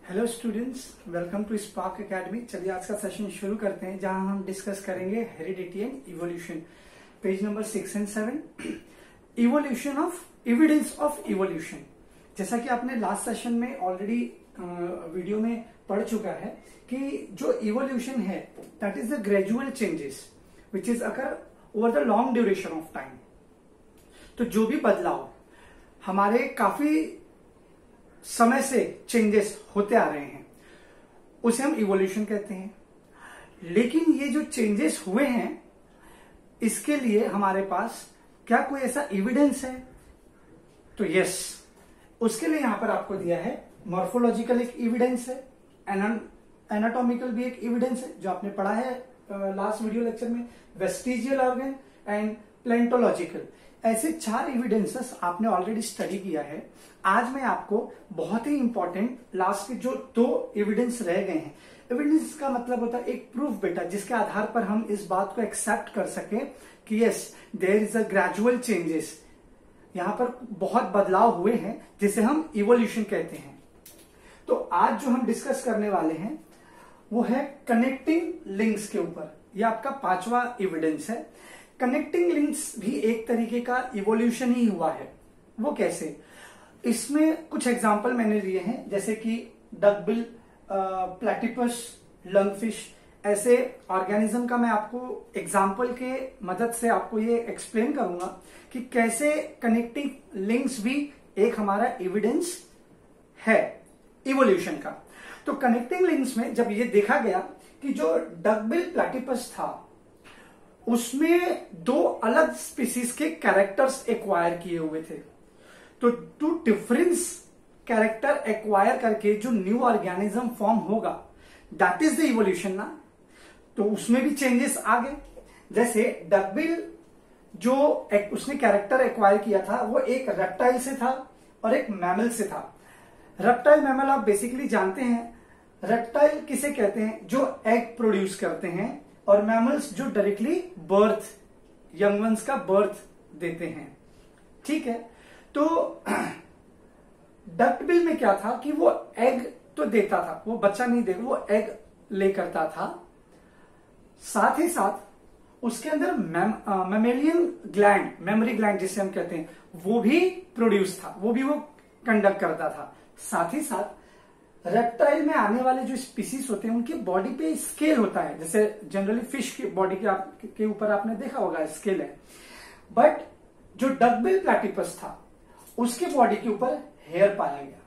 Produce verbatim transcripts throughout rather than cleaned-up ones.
Hello students, welcome to Spark Academy. चलिए आज का सेशन शुरू करते हैं, जहां हम डिस्कस करेंगे heredity and evolution. Page number six and seven, evolution of evidence of evolution. जैसा कि आपने लास्ट सेशन में ऑलरेडी वीडियो में पढ़ चुका है कि जो इवोल्यूशन है that is the gradual changes which is occur over the long duration of time. तो जो भी बदलाव हमारे काफी समय से चेंजेस होते आ रहे हैं उसे हम इवोल्यूशन कहते हैं। लेकिन ये जो चेंजेस हुए हैं इसके लिए हमारे पास क्या कोई ऐसा एविडेंस है? तो यस, उसके लिए यहां पर आपको दिया है मॉर्फोलॉजिकल एक एविडेंस है, एनाटॉमिकल भी एक एविडेंस है जो आपने पढ़ा है लास्ट वीडियो लेक्चर में, वेस्टिजियल ऑर्गन एंड प्लेंटोलॉजिकल। ऐसे चार एविडेंसेस आपने ऑलरेडी स्टडी किया है। आज मैं आपको बहुत ही इंपॉर्टेंट लास्ट के जो दो एविडेंस रह गए हैं, एविडेंस का मतलब होता है एक प्रूफ बेटा, जिसके आधार पर हम इस बात को एक्सेप्ट कर सके कि yes there is a gradual changes, यहां पर बहुत बदलाव हुए हैं जिसे हम इवोल्यूशन कहते हैं। तो आज जो हम डिस्कस करने वाले हैं वो है कनेक्टिंग लिंक्स के ऊपर। यह आपका पांचवा एविडेंस है। कनेक्टिंग लिंक्स भी एक तरीके का इवोल्यूशन ही हुआ है। वो कैसे? इसमें कुछ एग्जाम्पल मैंने लिए हैं, जैसे कि डकबिल, प्लेटिपस, लंगफिश। ऐसे ऑर्गेनिज्म का मैं आपको एग्जाम्पल के मदद से आपको ये एक्सप्लेन करूंगा कि कैसे कनेक्टिंग लिंक्स भी एक हमारा एविडेंस है इवोल्यूशन का। तो कनेक्टिंग लिंक्स में जब ये देखा गया कि जो डकबिल प्लेटिपस था उसमें दो अलग स्पीसीज के कैरेक्टर्स एक्वायर किए हुए थे, तो टू डिफरेंस कैरेक्टर एक्वायर करके जो न्यू ऑर्गेनिज्म फॉर्म होगा दैट इज द इवोल्यूशन ना। तो उसमें भी चेंजेस आ गए। जैसे डकबिल जो एक, उसने कैरेक्टर एक्वायर किया था वो एक रेप्टाइल से था और एक मैमल से था। रेप्टाइल मैमल आप बेसिकली जानते हैं। रेप्टाइल किसे कहते हैं? जो एग प्रोड्यूस करते हैं, और मैमल्स जो डायरेक्टली बर्थ, यंग वंस का बर्थ देते हैं। ठीक है, तो डकबिल में क्या था कि वो एग तो देता था, वो बच्चा नहीं देगा, वो एग ले करता था। साथ ही साथ उसके अंदर मैमेलियन ग्लैंड, मेमोरी ग्लैंड जिसे हम कहते हैं, वो भी प्रोड्यूस था, वो भी वो कंडक्ट करता था। साथ ही साथ रेप्टाइल में आने वाले जो स्पीसीज होते हैं उनकी बॉडी पे स्केल होता है, जैसे जनरली फिश की बॉडी के, आप, के ऊपर आपने देखा होगा स्केल है। बट जो डकबिल प्लेटिपस था उसके बॉडी के ऊपर हेयर पाया गया,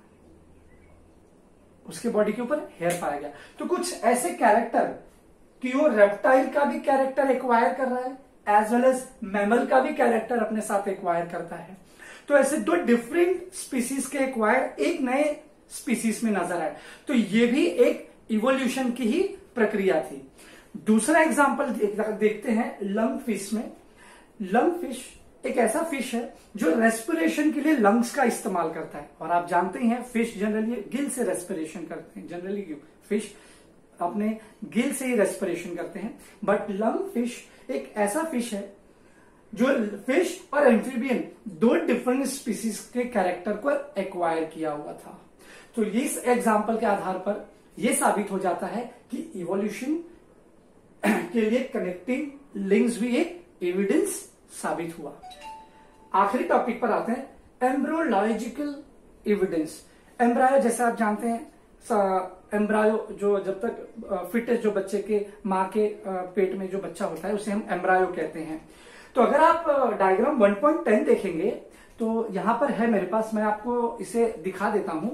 उसके बॉडी के ऊपर हेयर पाया गया। तो कुछ ऐसे कैरेक्टर कि वो रेप्टाइल का भी कैरेक्टर एक्वायर कर रहा है एज वेल एज मैमल का भी कैरेक्टर अपने साथ एक्वायर करता है। तो ऐसे दो डिफरेंट स्पीसीज के एक्वायर एक नए स्पीसीज में नजर आए। तो ये भी एक इवोल्यूशन की ही प्रक्रिया थी। दूसरा एग्जांपल देखते हैं लंग फिश में। लंग फिश एक ऐसा फिश है जो रेस्पिरेशन के लिए लंग्स का इस्तेमाल करता है, और आप जानते ही हैं फिश जनरली गिल से रेस्पिरेशन करते हैं। जनरली फिश अपने गिल से ही रेस्पिरेशन करते हैं। बट लंग फिश एक ऐसा फिश है जो फिश और एम्फीबियन दो डिफरेंट स्पीसीज के कैरेक्टर को एक्वायर किया हुआ था। तो इस एग्जाम्पल के आधार पर यह साबित हो जाता है कि इवोल्यूशन के लिए कनेक्टिंग लिंक्स भी एक एविडेंस साबित हुआ। आखिरी टॉपिक पर आते हैं, एम्ब्रोलॉजिकल एविडेंस। एम्ब्रायो जैसे आप जानते हैं, एम्ब्रायो जो जब तक फिटेस्ट जो बच्चे के मां के पेट में जो बच्चा होता है उसे हम एम्ब्रायो कहते हैं। तो अगर आप डायग्राम वन पॉइंट टेन देखेंगे तो यहां पर है मेरे पास, मैं आपको इसे दिखा देता हूं।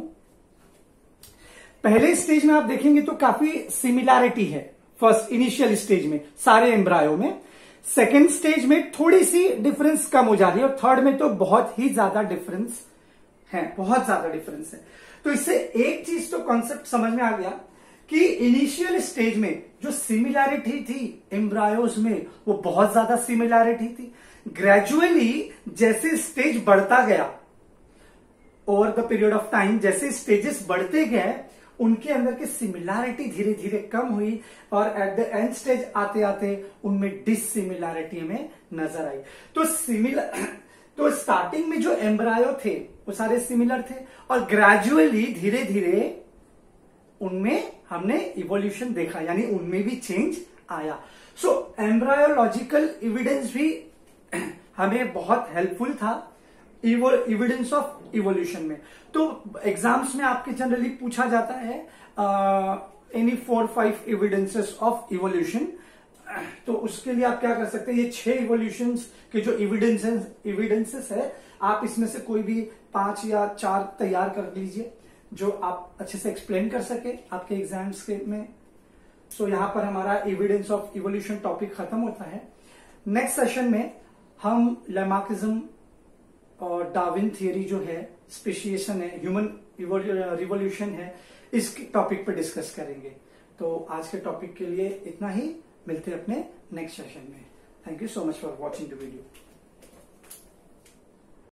पहले स्टेज में आप देखेंगे तो काफी सिमिलैरिटी है फर्स्ट इनिशियल स्टेज में सारे एम्ब्रायो में। सेकेंड स्टेज में थोड़ी सी डिफरेंस कम हो जा रही है, और थर्ड में तो बहुत ही ज्यादा डिफरेंस है, बहुत ज्यादा डिफरेंस है। तो इससे एक चीज तो कॉन्सेप्ट समझ में आ गया कि इनिशियल स्टेज में जो सिमिलैरिटी थी एम्ब्रायोज में वो बहुत ज्यादा सिमिलैरिटी थी। ग्रेजुअली जैसे स्टेज बढ़ता गया over the period of time, जैसे स्टेजेस बढ़ते गए उनके अंदर की सिमिलैरिटी धीरे धीरे कम हुई, और एट द एंड स्टेज आते आते उनमें डिससिमिलैरिटी में नजर आई। तो सिमिलर तो स्टार्टिंग में जो एम्ब्रायो थे वो सारे सिमिलर थे, और ग्रेजुअली धीरे धीरे उनमें हमने इवोल्यूशन देखा, यानी उनमें भी चेंज आया। सो एम्ब्रायोलॉजिकल एविडेंस भी हमें बहुत हेल्पफुल था एविडेंस ऑफ इवोल्यूशन में। तो एग्जाम्स में आपके जनरली पूछा जाता है any four five evidences of evolution, तो उसके लिए आप क्या कर सकते हैं, ये छह इवोल्यूशंस के जो एविडेंसेस एविडेंसेस है, आप इसमें से कोई भी पांच या चार तैयार कर लीजिए जो आप अच्छे से एक्सप्लेन कर सके आपके एग्जाम्स के में। सो so, यहां पर हमारा एविडेंस ऑफ इवोल्यूशन टॉपिक खत्म होता है। नेक्स्ट सेशन में हम लेमार्किज्म और डार्विन थियरी जो है, स्पेशिएशन है, ह्यूमन रिवोल्यूशन है, इस टॉपिक पर डिस्कस करेंगे। तो आज के टॉपिक के लिए इतना ही, मिलते हैं अपने नेक्स्ट सेशन में। Thank you so much for watching the video.